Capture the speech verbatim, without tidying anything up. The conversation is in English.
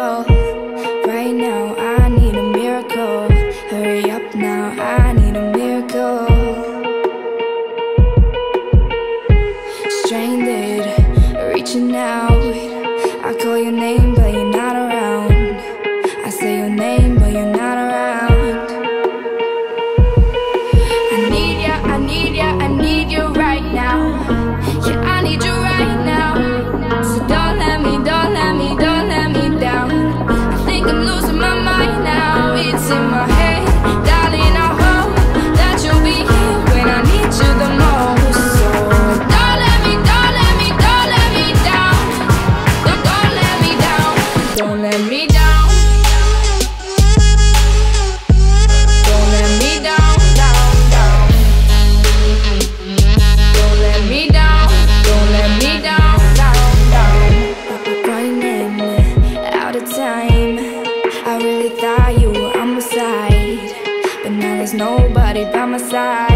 miracle. Right now, I need a miracle. Hurry up now, I need a miracle. Stranded, reaching out. I call your name, but you're not around. I say your name, but you're not around. I need ya, I need ya, I need you right now. Yeah, I need you right now. So don't let me, don't let me, don't let me down. I think I'm losing my mind now. It's in my head, darling, I hope that you'll be here when I need you the most. So don't let me, don't let me, don't let me down. Don't, don't let me down. Don't let me down. Don't let me down, down, down. Don't let me down. Don't let me down, down, down. Running out of time. I really thought you were on my side, but now there's nobody by my side.